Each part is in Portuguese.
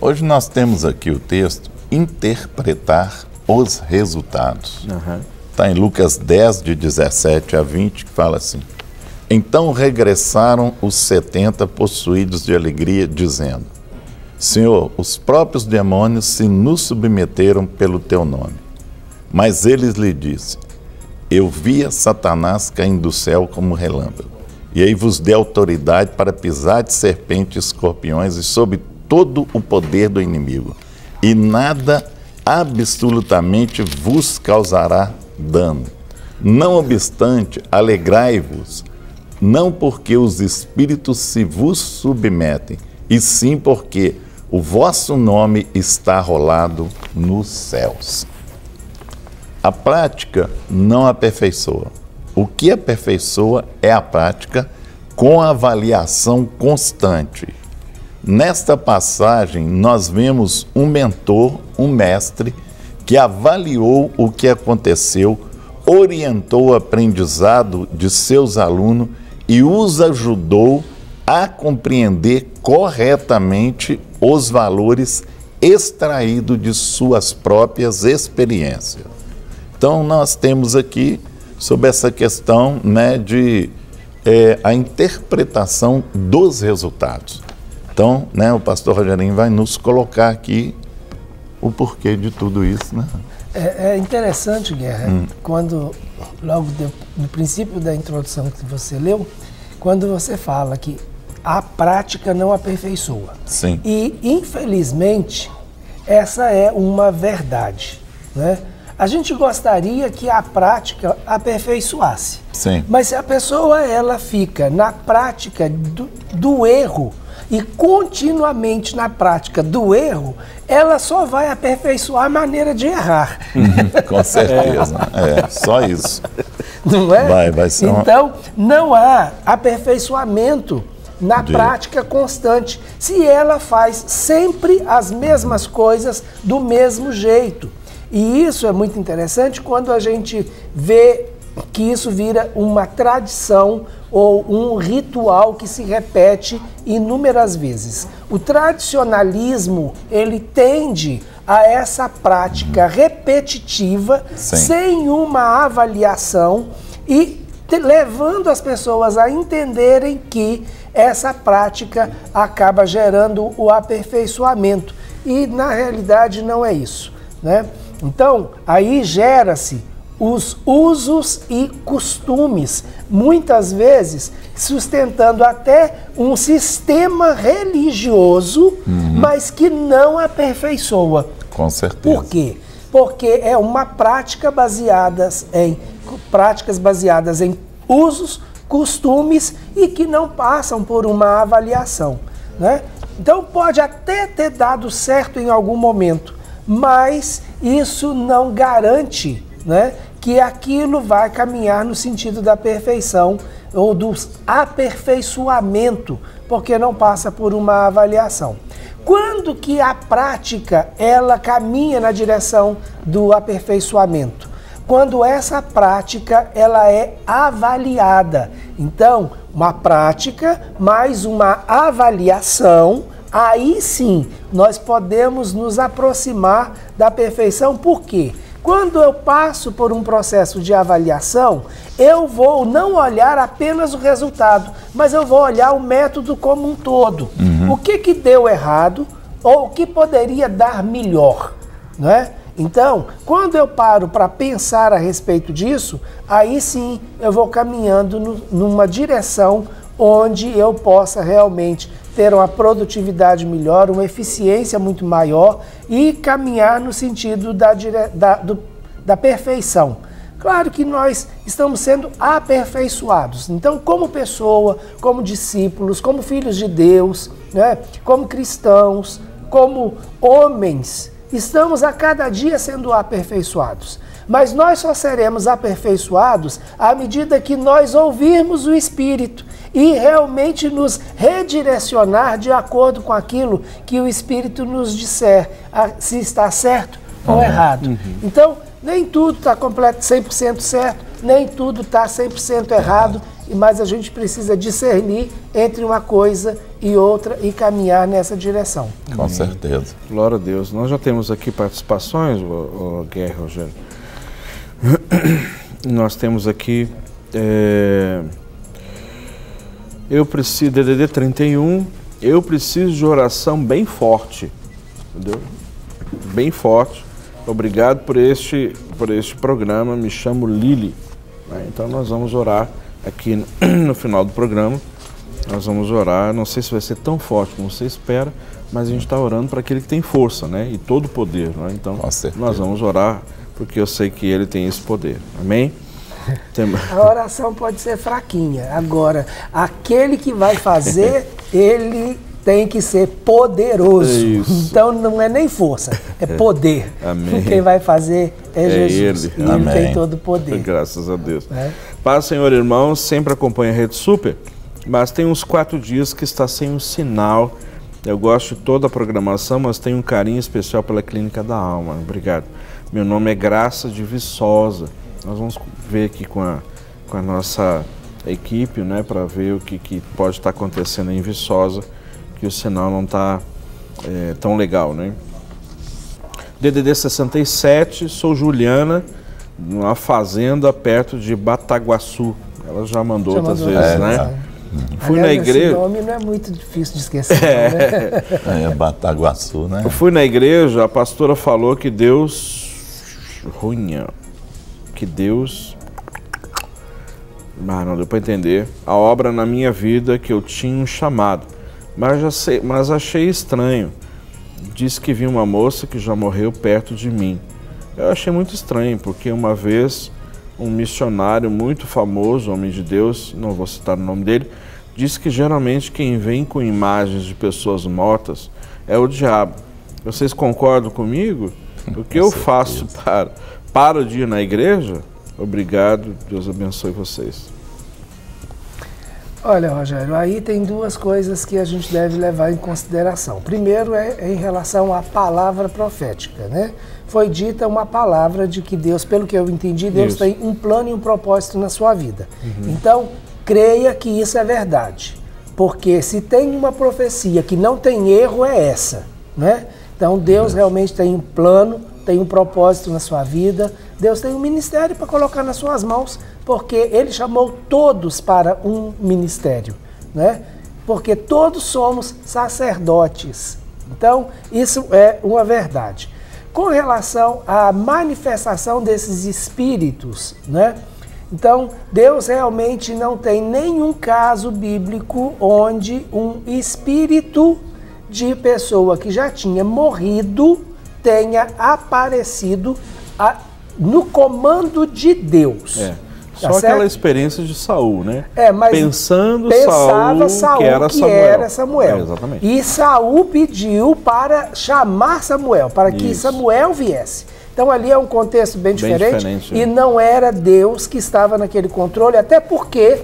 Hoje nós temos aqui o texto interpretar os resultados. Está em Lucas 10, de 17 a 20, que fala assim: Então regressaram os 70 possuídos de alegria, dizendo: Senhor, os próprios demônios se nos submeteram pelo teu nome. Mas eles lhe disse: Eu via Satanás caindo do céu como relâmpago, e aí vos dei autoridade para pisar de serpentes e escorpiões e sobre todo o poder do inimigo, e nada absolutamente vos causará dano. Não obstante, alegrai-vos, não porque os espíritos se vos submetem, e sim porque o vosso nome está rolado nos céus. A prática não aperfeiçoa. O que aperfeiçoa é a prática com avaliação constante. Nesta passagem, nós vemos um mentor, um mestre, que avaliou o que aconteceu, orientou o aprendizado de seus alunos e os ajudou a compreender corretamente os valores extraídos de suas próprias experiências. Então, nós temos aqui, sobre essa questão, né, de a interpretação dos resultados. Então, né, o pastor Rogerinho vai nos colocar aqui o porquê de tudo isso, né? É interessante, Guerra, quando, logo no princípio da introdução que você leu, quando você fala que a prática não aperfeiçoa. Sim. E, infelizmente, essa é uma verdade, né? A gente gostaria que a prática aperfeiçoasse. Sim. Mas se a pessoa ela fica na prática do erro e continuamente na prática do erro, ela só vai aperfeiçoar a maneira de errar. Com certeza. Só isso. Não é? Vai ser então, não há aperfeiçoamento na prática constante, se ela faz sempre as mesmas coisas do mesmo jeito. E isso é muito interessante quando a gente vê que isso vira uma tradição ou um ritual que se repete inúmeras vezes. O tradicionalismo, ele tende a essa prática repetitiva, sem uma avaliação e levando as pessoas a entenderem que essa prática acaba gerando o aperfeiçoamento. E, na realidade, não é isso, né? Então, aí gera-se os usos e costumes, muitas vezes sustentando até um sistema religioso, mas que não aperfeiçoa. Com certeza. Por quê? Porque é uma prática práticas baseadas em usos, costumes e que não passam por uma avaliação, né? Então pode até ter dado certo em algum momento, mas isso não garante, né, que aquilo vai caminhar no sentido da perfeição ou do aperfeiçoamento, porque não passa por uma avaliação. Quando que a prática ela caminha na direção do aperfeiçoamento? Quando essa prática ela é avaliada. Então, uma prática mais uma avaliação, aí sim nós podemos nos aproximar da perfeição. Por quê? Quando eu passo por um processo de avaliação, eu vou não olhar apenas o resultado, mas eu vou olhar o método como um todo. O que deu errado ou o que poderia dar melhor, não é? Então, quando eu paro para pensar a respeito disso, aí sim eu vou caminhando numa direção onde eu possa realmente ter uma produtividade melhor, uma eficiência muito maior e caminhar no sentido da perfeição. Claro que nós estamos sendo aperfeiçoados. Então, como pessoa, como discípulos, como filhos de Deus, né, como cristãos, como homens, estamos a cada dia sendo aperfeiçoados. Mas nós só seremos aperfeiçoados à medida que nós ouvirmos o Espírito e realmente nos redirecionar de acordo com aquilo que o Espírito nos disser, se está certo ou errado. Então, nem tudo está 100% certo, nem tudo está 100% errado. mas a gente precisa discernir entre uma coisa e outra e caminhar nessa direção. Com certeza. Glória a Deus. Nós já temos aqui participações, Guerra, Rogério. Nós temos aqui, eu preciso, DDD 31, eu preciso de oração bem forte, entendeu? Bem forte. Obrigado por este programa, me chamo Lili. Então nós vamos orar aqui no final do programa. Nós vamos orar, não sei se vai ser tão forte como você espera, mas a gente está orando para aquele que tem força, né? E todo o poder, né? Então nós vamos orar porque eu sei que ele tem esse poder. Amém? A oração pode ser fraquinha. Agora, aquele que vai fazer, ele tem que ser poderoso. Isso. Então não é nem força, é poder. Amém. Quem vai fazer é Jesus. Ele. E ele tem todo o poder. Graças a Deus. Paz, Senhor, irmãos, sempre acompanha a Rede Super, mas tem uns 4 dias que está sem um sinal. Eu gosto de toda a programação, mas tenho um carinho especial pela Clínica da Alma. Obrigado. Meu nome é Graça de Viçosa. Nós vamos ver aqui com a nossa equipe, né, para ver o que pode estar acontecendo em Viçosa, que o sinal não está tão legal, né? DDD 67, sou Juliana, numa fazenda perto de Bataguaçu. Ela já mandou outras vezes, né? Fui na igreja. Esse nome não é muito difícil de esquecer, né? Bataguaçu, né? Eu fui na igreja, a pastora falou que Deus... não deu para entender. A obra na minha vida que eu tinha um chamado. Mas achei estranho. Disse que vi uma moça que já morreu perto de mim. Eu achei muito estranho, porque uma vez um missionário muito famoso, homem de Deus, não vou citar o nome dele, disse que geralmente quem vem com imagens de pessoas mortas é o diabo. Vocês concordam comigo? O que eu faço para de ir na igreja? Obrigado, Deus abençoe vocês. Olha, Rogério, aí tem 2 coisas que a gente deve levar em consideração. Primeiro é em relação à palavra profética, né? Foi dita uma palavra de que Deus, pelo que eu entendi, Deus tem um plano e um propósito na sua vida. Então, creia que isso é verdade. Porque se tem uma profecia que não tem erro, é essa, né? Então, Deus realmente tem um plano, tem um propósito na sua vida. Deus tem um ministério para colocar nas suas mãos, porque Ele chamou todos para um ministério, né? Porque todos somos sacerdotes. Então, isso é uma verdade. Com relação à manifestação desses espíritos, né? Então, Deus realmente não tem nenhum caso bíblico onde um espírito de pessoa que já tinha morrido tenha aparecido no comando de Deus. Só aquela experiência de Saul, né? Mas pensava Saul que era Samuel. Exatamente. E Saul pediu para chamar Samuel, para que Samuel viesse. Então ali é um contexto bem diferente e não era Deus que estava naquele controle, até porque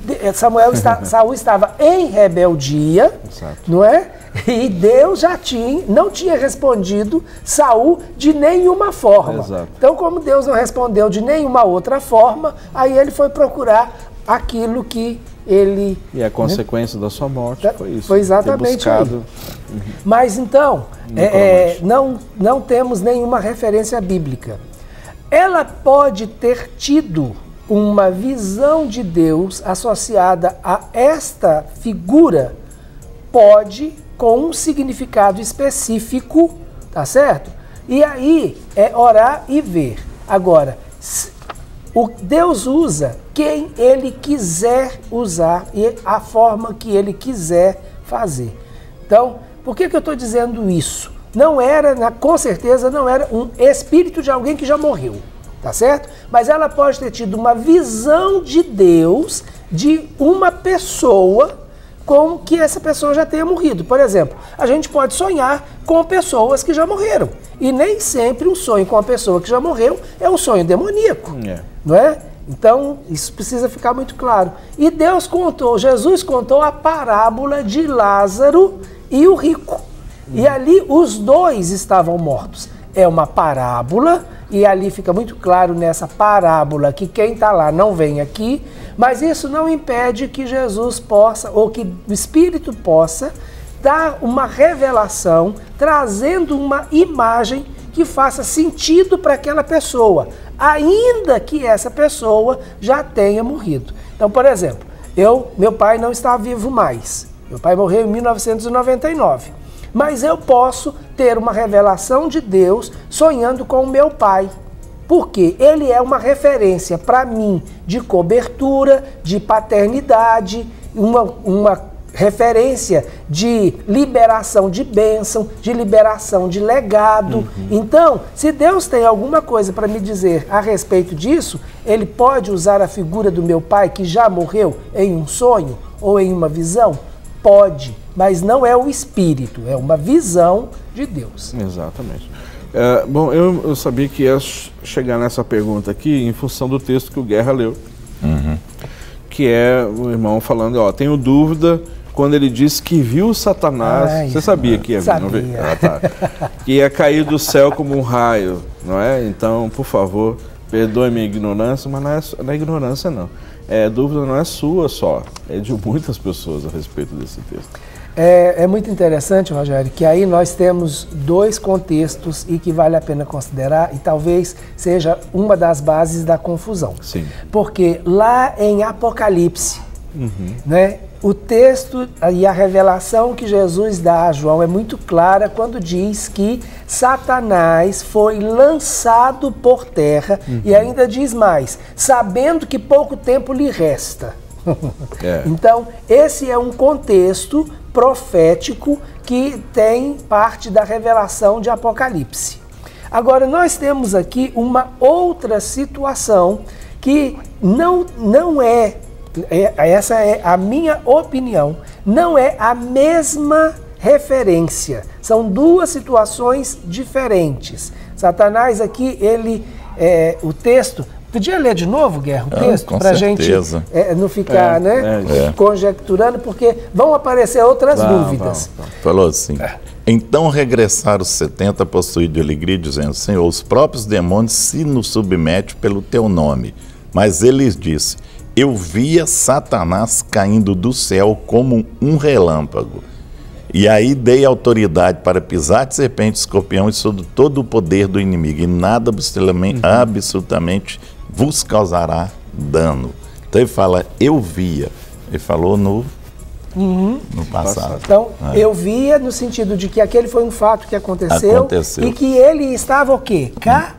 Saul estava em rebeldia, não é? E Deus não tinha respondido Saul de nenhuma forma. Então, como Deus não respondeu de nenhuma outra forma, aí ele foi procurar aquilo que ele... E a consequência da sua morte foi isso. Foi exatamente aí. Mas então, não temos nenhuma referência bíblica. Ela pode ter tido uma visão de Deus associada a esta figura, com um significado específico, tá certo? E aí é orar e ver. Agora, Deus usa quem Ele quiser usar e a forma que Ele quiser fazer. Então, por que eu estou dizendo isso? Com certeza não era um espírito de alguém que já morreu, tá certo? Mas ela pode ter tido uma visão de Deus de uma pessoa com que essa pessoa já tenha morrido. Por exemplo, a gente pode sonhar com pessoas que já morreram. E nem sempre um sonho com uma pessoa que já morreu é um sonho demoníaco, não é? Então, isso precisa ficar muito claro. E Jesus contou a parábola de Lázaro e o rico. E ali os dois estavam mortos. É uma parábola e ali fica muito claro nessa parábola que quem está lá não vem aqui, mas isso não impede que Jesus possa, ou que o Espírito possa, dar uma revelação, trazendo uma imagem que faça sentido para aquela pessoa, ainda que essa pessoa já tenha morrido. Então, por exemplo, meu pai não está vivo mais. Meu pai morreu em 1999. Mas eu posso ter uma revelação de Deus sonhando com o meu pai. Porque ele é uma referência para mim de cobertura, de paternidade, uma referência de liberação de bênção, de liberação de legado. Então, se Deus tem alguma coisa para me dizer a respeito disso, ele pode usar a figura do meu pai que já morreu em um sonho ou em uma visão? Pode, mas não é o Espírito, é uma visão de Deus. Exatamente. Bom, eu sabia que ia chegar nessa pergunta aqui em função do texto que o Guerra leu, que é o irmão falando, ó, tenho dúvida quando ele disse que viu Satanás. Você sabia que ia vir, não viu? Que ia cair do céu como um raio, não é? Então, por favor, perdoe minha ignorância, mas não é ignorância não. Dúvida não é sua só, é de muitas pessoas a respeito desse texto. É muito interessante, Rogério, que aí nós temos dois contextos e que vale a pena considerar e talvez seja uma das bases da confusão. Sim. Porque lá em Apocalipse, né, o texto e a revelação que Jesus dá a João é muito clara quando diz que Satanás foi lançado por terra e ainda diz mais, sabendo que pouco tempo lhe resta. Então, esse é um contexto profético que tem parte da revelação de Apocalipse. Agora, nós temos aqui uma outra situação que não é, essa é a minha opinião, não é a mesma referência. São duas situações diferentes. Satanás aqui, o texto... Podia ler de novo, Guerra, o texto? Para a gente não ficar conjecturando, porque vão aparecer outras dúvidas. Falou assim, então regressaram os 70 possuídos de alegria, dizendo, Senhor, os próprios demônios se nos submetem pelo teu nome. Mas ele lhes disse, eu via Satanás caindo do céu como um relâmpago. E aí dei autoridade para pisar de serpente, escorpião e sobre todo o poder do inimigo, e nada absolutamente vos causará dano. Então ele fala, eu via. Ele falou no passado. Então, eu via no sentido de que aquele foi um fato que aconteceu. E que ele estava o quê?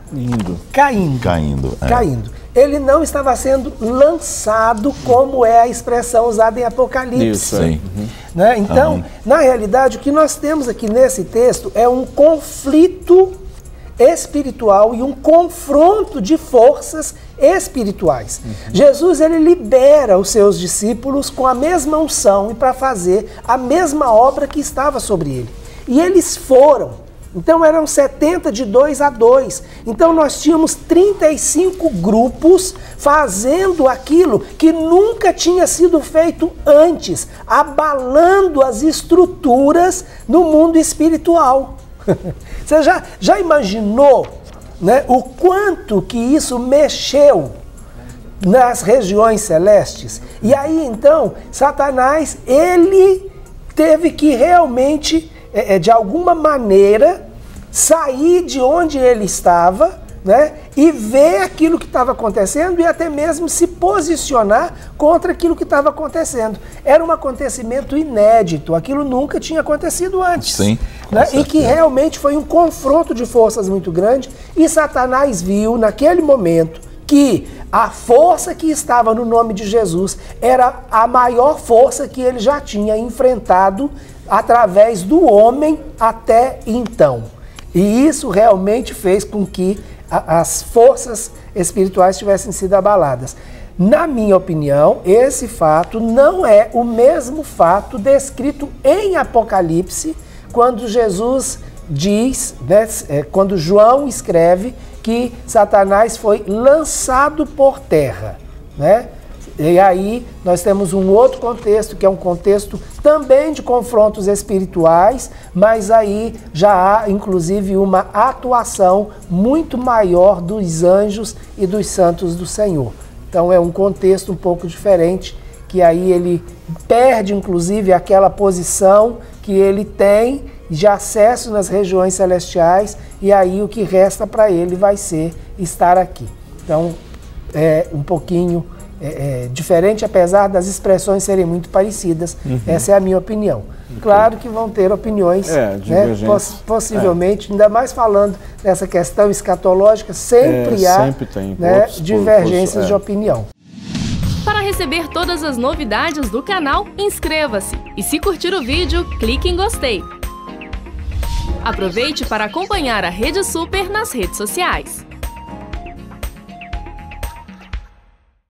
Caindo. Ele não estava sendo lançado, como é a expressão usada em Apocalipse. Sim. Né? Então, na realidade, o que nós temos aqui nesse texto é um conflito espiritual e um confronto de forças espirituais. Jesus, ele libera os seus discípulos com a mesma unção e para fazer a mesma obra que estava sobre ele. E eles foram. Então eram 70 de 2 a 2. Então nós tínhamos 35 grupos fazendo aquilo que nunca tinha sido feito antes, abalando as estruturas no mundo espiritual. Você já imaginou, né, o quanto que isso mexeu nas regiões celestes? E aí então Satanás, ele teve que realmente de alguma maneira sair de onde ele estava, né, e ver aquilo que estava acontecendo e até mesmo se posicionar contra aquilo que estava acontecendo. Era um acontecimento inédito, aquilo nunca tinha acontecido antes. Sim, né, e que realmente foi um confronto de forças muito grande, e Satanás viu naquele momento que a força que estava no nome de Jesus era a maior força que ele já tinha enfrentado através do homem até então. E isso realmente fez com que as forças espirituais tivessem sido abaladas. Na minha opinião, esse fato não é o mesmo fato descrito em Apocalipse, quando Jesus diz, né, quando João escreve que Satanás foi lançado por terra, né? E aí nós temos um outro contexto, que é um contexto também de confrontos espirituais, mas aí já há inclusive uma atuação muito maior dos anjos e dos santos do Senhor. Então é um contexto um pouco diferente, que aí ele perde inclusive aquela posição que ele tem de acesso nas regiões celestiais, e aí o que resta para ele vai ser estar aqui. Então é um pouquinho diferente, apesar das expressões serem muito parecidas. Essa é a minha opinião. Claro que vão ter opiniões, né, possivelmente, ainda mais falando dessa questão escatológica, sempre há tem, né, divergências de opinião. Para receber todas as novidades do canal, inscreva-se e, se curtir o vídeo, clique em gostei. Aproveite para acompanhar a Rede Super nas redes sociais.